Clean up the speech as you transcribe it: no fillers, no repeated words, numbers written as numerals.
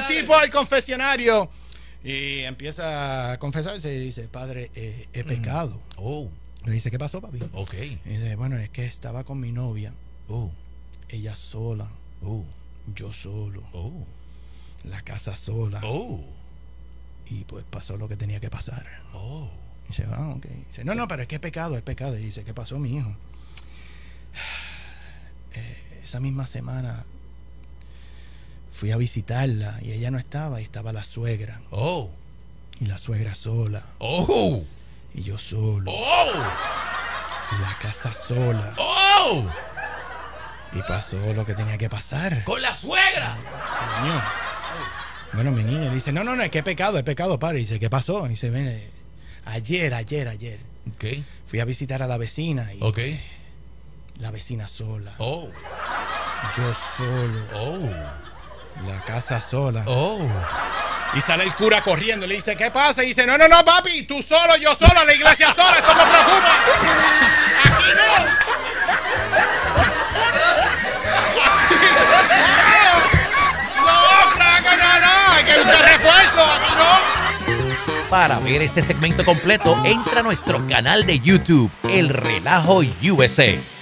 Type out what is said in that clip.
tipo al confesionario y empieza a confesarse y dice, padre, he pecado. Le dice, ¿qué pasó, papi? Y dice, bueno, es que estaba con mi novia. Ella sola. Yo solo. La casa sola. Y pues pasó lo que tenía que pasar. Y dice, ok. Dice, no, pero es que es pecado. Y dice, ¿qué pasó, mi hijo? Esa misma semana fui a visitarla y ella no estaba, y estaba la suegra. Y la suegra sola. Y yo solo. La casa sola. Y pasó lo que tenía que pasar. ¡Con la suegra! Señor. Bueno, mi niña le dice, no, es que es pecado, padre. Y dice, ¿qué pasó? Y dice, ven, ayer. Fui a visitar a la vecina y la vecina sola. Yo solo. La casa sola. Y sale el cura corriendo y le dice, ¿qué pasa? Y dice, no, papi, tú solo, yo solo, la iglesia sola, esto me preocupa. Aquí no, hay que buscar refuerzo, aquí no. Para ver este segmento completo, entra a nuestro canal de YouTube, El Relajo USA.